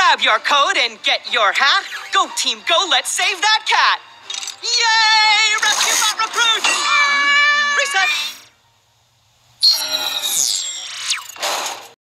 Grab your coat and get your hat. Go, team, go, let's save that cat. Yay!